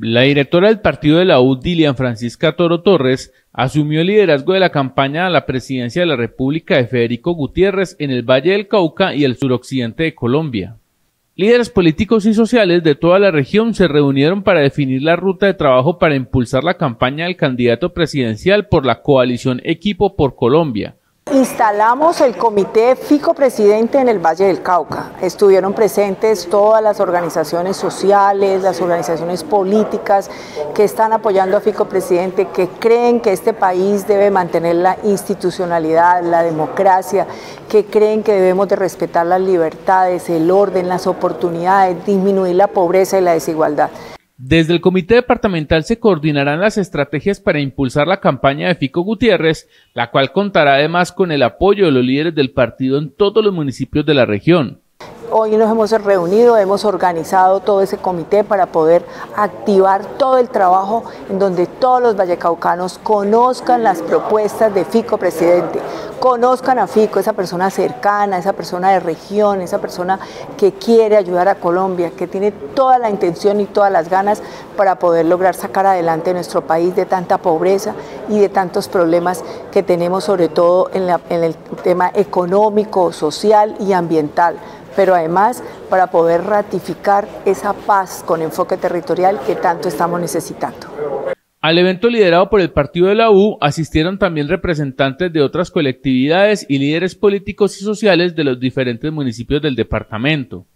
La directora del partido de la U, Dilian Francisca Toro Torres, asumió el liderazgo de la campaña a la presidencia de la República de Federico Gutiérrez en el Valle del Cauca y el suroccidente de Colombia. Líderes políticos y sociales de toda la región se reunieron para definir la ruta de trabajo para impulsar la campaña del candidato presidencial por la coalición Equipo por Colombia. Instalamos el comité Fico Presidente en el Valle del Cauca. Estuvieron presentes todas las organizaciones sociales, las organizaciones políticas que están apoyando a Fico Presidente, que creen que este país debe mantener la institucionalidad, la democracia, que creen que debemos de respetar las libertades, el orden, las oportunidades, disminuir la pobreza y la desigualdad. Desde el Comité Departamental se coordinarán las estrategias para impulsar la campaña de Fico Gutiérrez, la cual contará además con el apoyo de los líderes del partido en todos los municipios de la región. Hoy nos hemos reunido, hemos organizado todo ese comité para poder activar todo el trabajo en donde todos los vallecaucanos conozcan las propuestas de Fico Presidente, conozcan a Fico, esa persona cercana, esa persona de región, esa persona que quiere ayudar a Colombia, que tiene toda la intención y todas las ganas para poder lograr sacar adelante nuestro país de tanta pobreza y de tantos problemas que tenemos, sobre todo en el tema económico, social y ambiental, pero además para poder ratificar esa paz con enfoque territorial que tanto estamos necesitando. Al evento liderado por el partido de la U asistieron también representantes de otras colectividades y líderes políticos y sociales de los diferentes municipios del departamento.